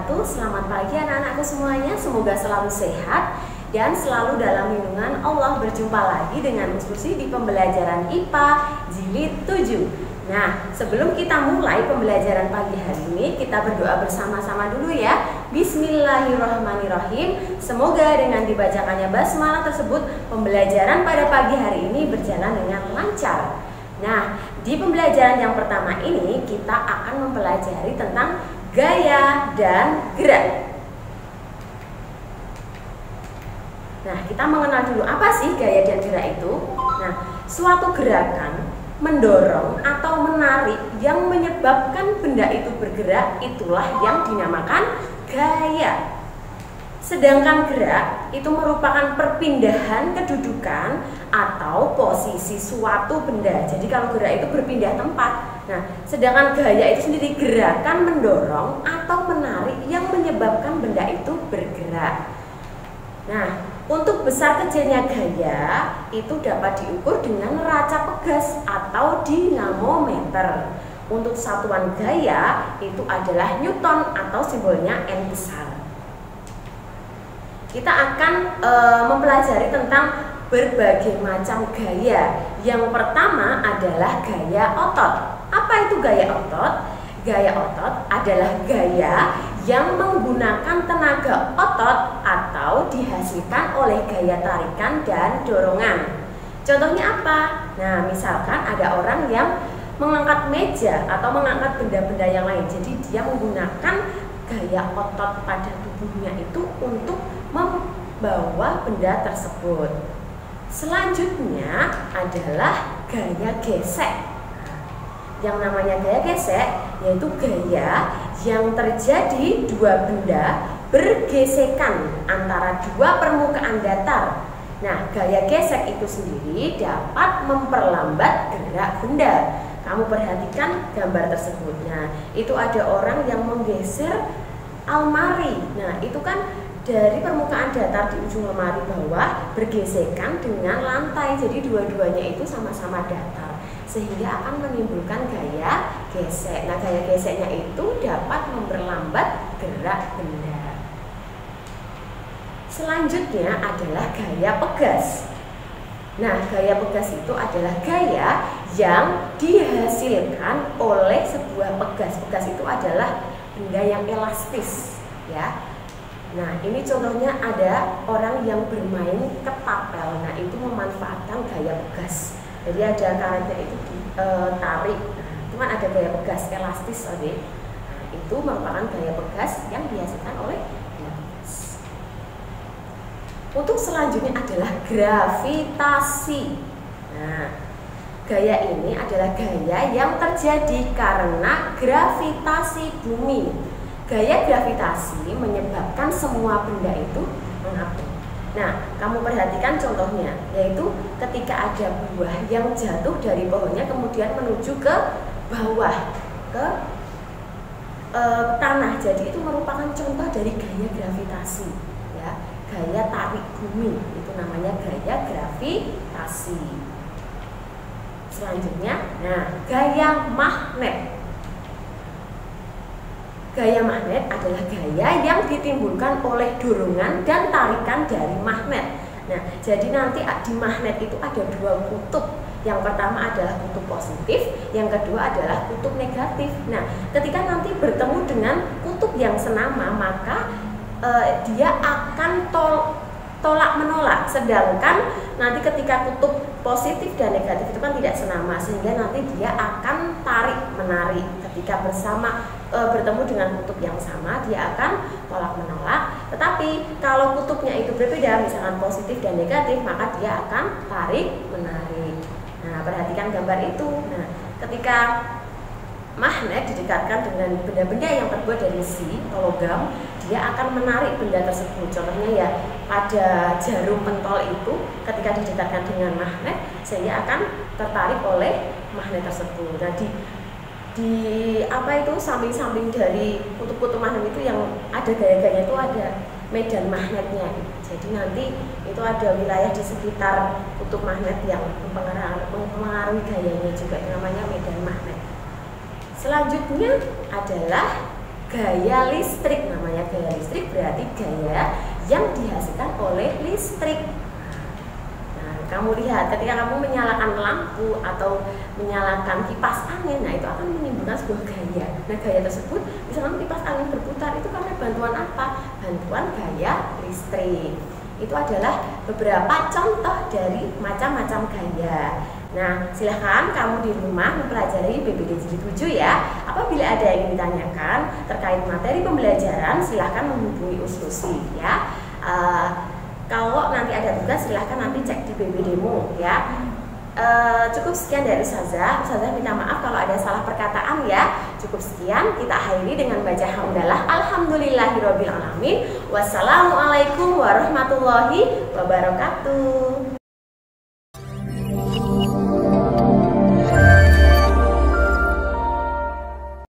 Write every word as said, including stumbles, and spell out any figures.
wabarakatuh. Selamat pagi anak-anakku semuanya. Semoga selalu sehat dan selalu dalam lindungan Allah. Berjumpa lagi dengan Miss Kursi di pembelajaran I P A Jilid tujuh. Nah, sebelum kita mulai pembelajaran pagi hari ini, kita berdoa bersama-sama dulu ya. Bismillahirrahmanirrahim. Semoga dengan dibacakannya basmalah tersebut, pembelajaran pada pagi hari ini berjalan dengan lancar. Nah, di pembelajaran yang pertama ini kita akan mempelajari tentang gaya dan gerak. Nah, kita mengenal dulu apa sih gaya dan gerak itu. Nah, suatu gerakan mendorong atau menarik yang menyebabkan benda itu bergerak, itulah yang dinamakan gaya. Sedangkan gerak itu merupakan perpindahan kedudukan atau posisi suatu benda. Jadi kalau gerak itu berpindah tempat. Nah, sedangkan gaya itu sendiri gerakan mendorong atau menarik yang menyebabkan benda itu bergerak. Nah, untuk besar kecilnya gaya itu dapat diukur dengan neraca pegas atau dinamometer. Untuk satuan gaya itu adalah Newton atau simbolnya N besar. Kita akan e, mempelajari tentang berbagai macam gaya. Yang pertama adalah gaya otot. Apa itu gaya otot? Gaya otot adalah gaya yang menggunakan tenaga otot atau dihasilkan oleh gaya tarikan dan dorongan. Contohnya apa? Nah, misalkan ada orang yang mengangkat meja atau mengangkat benda-benda yang lain. Jadi dia menggunakan gaya otot pada tubuhnya itu untuk membawa benda tersebut. Selanjutnya adalah gaya gesek. Yang namanya gaya gesek yaitu gaya yang terjadi dua benda bergesekan antara dua permukaan datar. Nah, gaya gesek itu sendiri dapat memperlambat gerak benda. Kamu perhatikan gambar tersebut. Nah, itu ada orang yang menggeser almari. Nah, itu kan dari permukaan datar di ujung lemari bawah bergesekan dengan lantai. Jadi dua-duanya itu sama-sama datar, sehingga akan menimbulkan gaya gesek. Nah, gaya geseknya itu dapat memperlambat gerak benda. Selanjutnya adalah gaya pegas. Nah, gaya pegas itu adalah gaya yang dihasilkan oleh sebuah pegas. Pegas itu adalah benda yang elastis, ya. Nah, ini contohnya ada orang yang bermain ketapel. Nah, itu memanfaatkan gaya pegas. Jadi ada karetnya itu ditarik. Nah, itu kan ada gaya pegas elastis, oke. Nah, itu merupakan gaya pegas yang dihasilkan oleh gaya pegas. Untuk selanjutnya adalah gravitasi. Nah, gaya ini adalah gaya yang terjadi karena gravitasi bumi. Gaya gravitasi menyebabkan semua benda itu mengapung. Nah, kamu perhatikan contohnya, yaitu ketika ada buah yang jatuh dari pohonnya kemudian menuju ke bawah, ke e, tanah. Jadi itu merupakan contoh dari gaya gravitasi, ya, gaya tarik bumi. Itu namanya gaya gravitasi. Selanjutnya, nah, gaya magnet. Gaya magnet adalah gaya yang ditimbulkan oleh dorongan dan tarikan dari magnet. Nah, jadi nanti di magnet itu ada dua kutub. Yang pertama adalah kutub positif, yang kedua adalah kutub negatif. Nah, ketika nanti bertemu dengan kutub yang senama, maka eh, dia akan tol, tolak menolak. Sedangkan nanti ketika kutub positif dan negatif itu kan tidak senama, sehingga nanti dia akan tarik menarik. Ketika bersama e, bertemu dengan kutub yang sama, dia akan tolak menolak. Tetapi kalau kutubnya itu berbeda, misalkan positif dan negatif, maka dia akan tarik menarik. Nah, perhatikan gambar itu. Nah, ketika magnet didekatkan dengan benda-benda yang terbuat dari besi atau logam, dia akan menarik benda tersebut. Contohnya ya pada jarum pentol itu, ketika didekatkan dengan magnet, sehingga akan tertarik oleh magnet tersebut. Nah, di, di apa itu samping-samping dari kutub-kutub magnet itu yang ada gaya-gayanya itu ada medan magnetnya. Jadi nanti itu ada wilayah di sekitar kutub magnet yang mempengaruhi gayanya juga, namanya medan magnet. Selanjutnya adalah gaya listrik. Namanya gaya listrik berarti gaya yang dihasilkan oleh listrik. Nah, kamu lihat ketika kamu menyalakan lampu atau menyalakan kipas angin, nah itu akan menimbulkan sebuah gaya. Nah, gaya tersebut, misalnya kipas angin berputar, itu karena bantuan apa? Bantuan gaya listrik. Itu adalah beberapa contoh dari macam-macam gaya. Nah, silahkan kamu di rumah mempelajari B B D Jilid tujuh ya. Apabila ada yang ingin ditanyakan terkait materi pembelajaran, silahkan menghubungi Uslusi ya. Uh, kalau nanti ada tugas, silahkan nanti cek di B B Demo ya. Uh, cukup sekian dari Ustazah. Ustazah minta maaf kalau ada salah perkataan ya. Cukup sekian, kita akhiri dengan baca hamdalah. Alhamdulillahirobbilalamin. Wassalamualaikum warahmatullahi wabarakatuh.